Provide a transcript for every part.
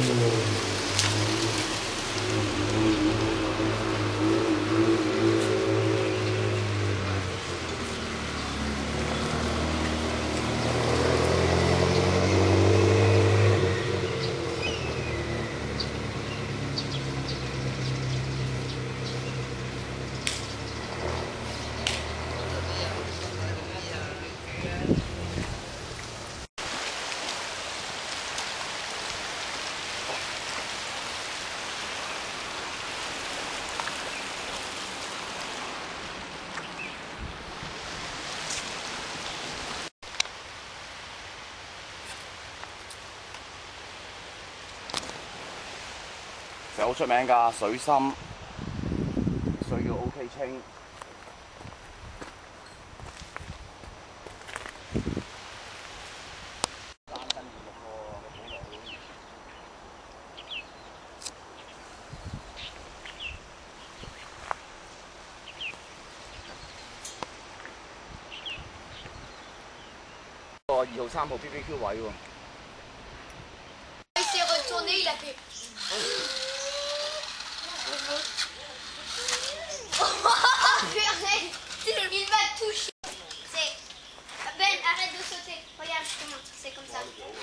其實好出名㗎，水深，水要 OK 清。個2號、3號 BBQ 位喎。 Ben, arrête de sauter. Regarde, je te montre. C'est comme ça.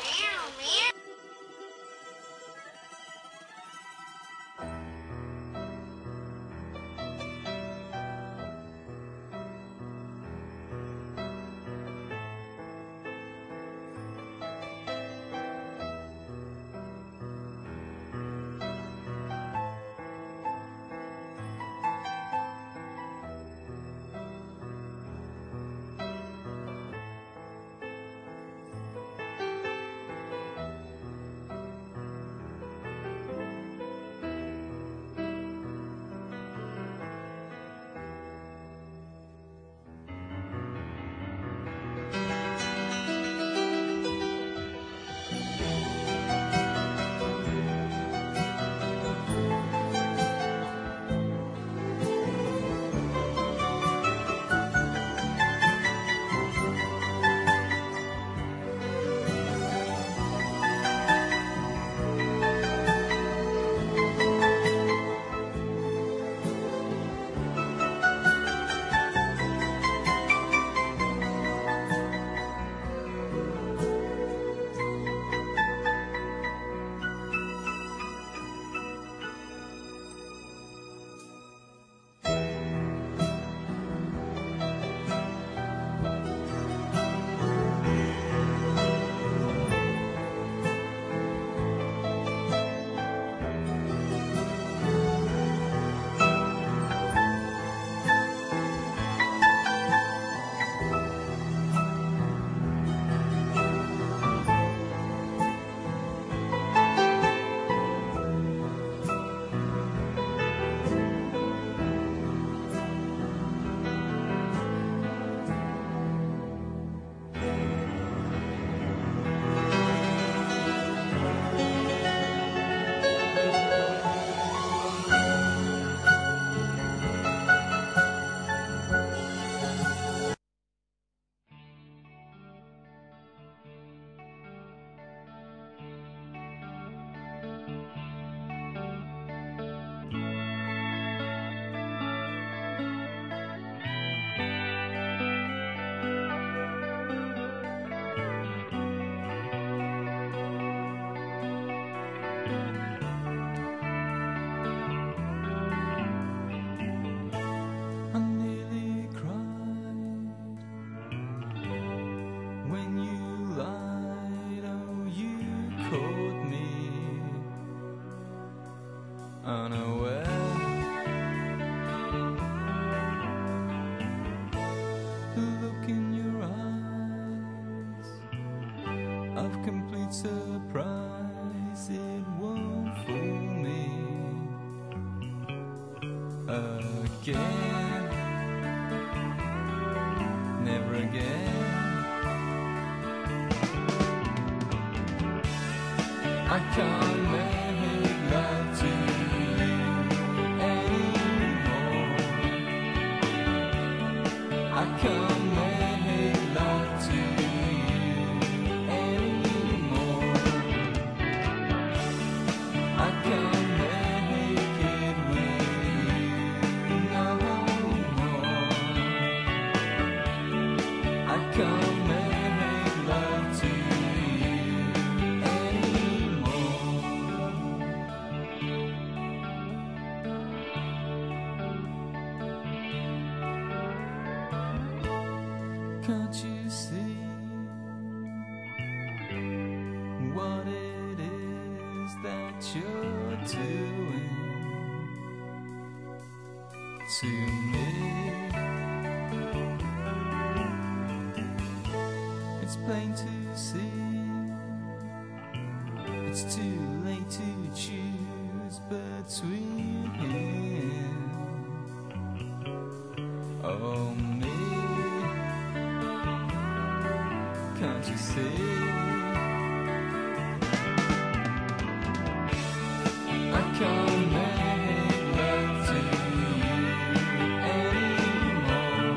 Unaware the look in your eyes of complete surprise, it won't fool me again, never again. I can't make love to you anymore. I can't make love to you anymore. can't make love to you anymore. Can't you see what it is that you're doing to me? It's plain to see, it's too late to choose between him or me. Can't you see? I can't make love to you anymore.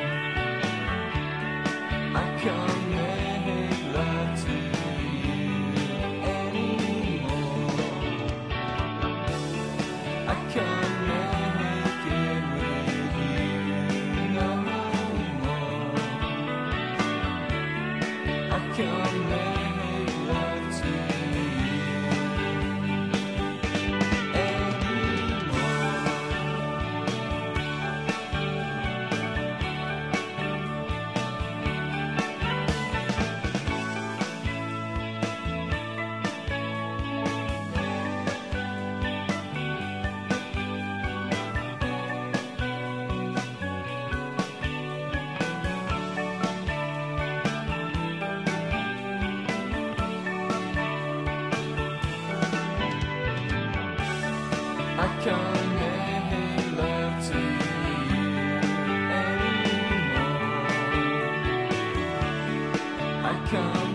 I can't make love to you anymore. I can't make it with you no more. I can't make love to you I can't make love to you anymore. I can't